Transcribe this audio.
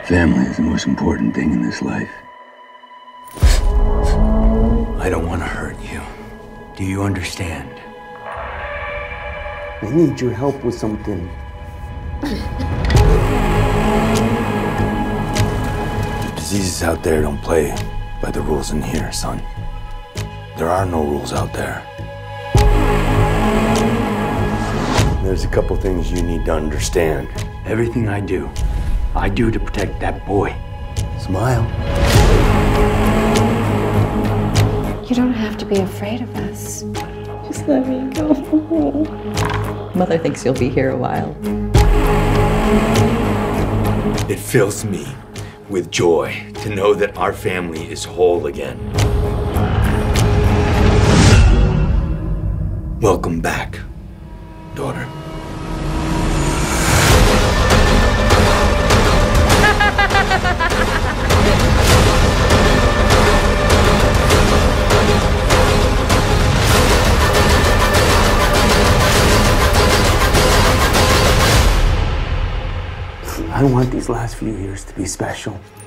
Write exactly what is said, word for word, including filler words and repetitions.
Family is the most important thing in this life. I don't want to hurt you. Do you understand? I need your help with something. Diseases out there don't play by the rules in here, son. There are no rules out there. There's a couple things you need to understand. Everything I do, I do to protect that boy. Smile. You don't have to be afraid of us. Just let me go. Mother thinks you'll be here a while. It fills me with joy to know that our family is whole again. Welcome back, daughter. I want these last few years to be special.